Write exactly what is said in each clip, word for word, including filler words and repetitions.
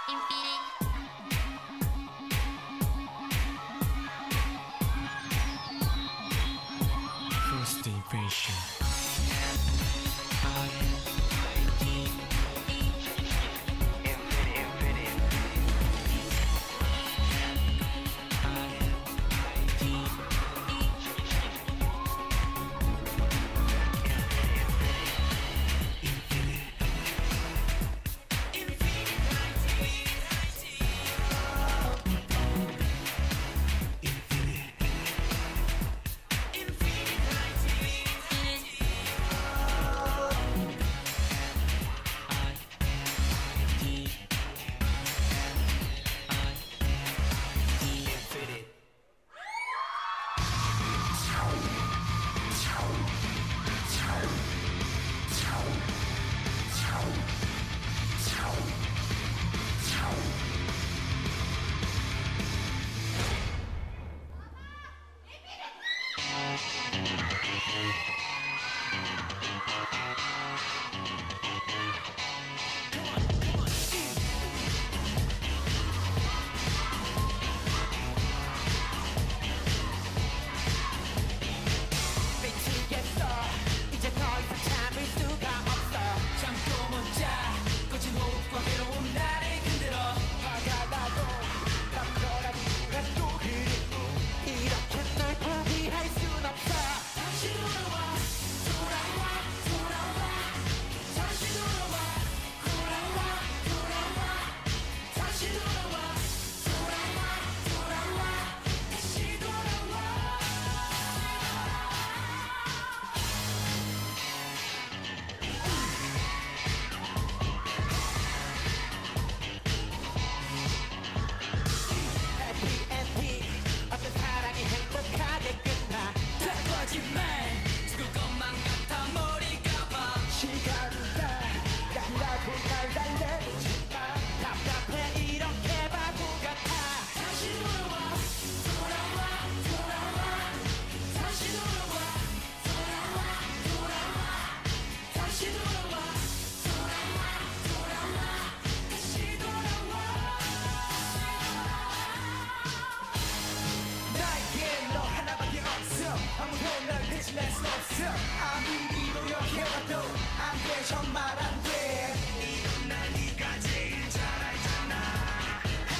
First impression. 아무리 노력해봐도 안 돼, 정말 안 돼. 이런 날 네가 제일 잘 알잖아.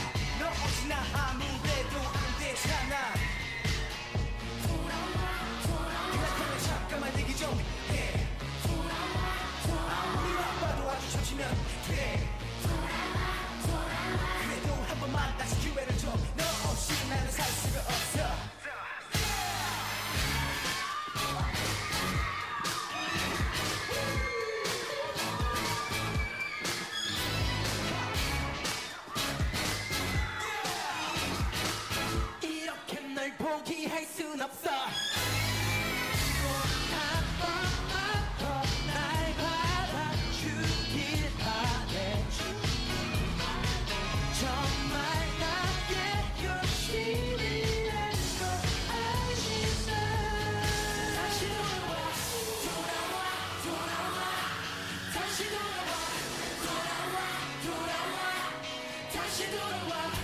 너 없이 나 아무래도 안 되잖아. 그냥 잠깐만 얘기 좀 해. 아무리 바빠도 아주 잠시면 돼. 그래도 한 번만 다시 기회를 줘. 너 없이 나는 살 수가 없어. 포기할 순 없어. 한 번만 더 날 받아주길 바래. 정말 나의 욕심이란 걸 알지만 다시 돌아와, 돌아와, 돌아와. 다시 돌아와, 돌아와, 돌아와. 다시 돌아와.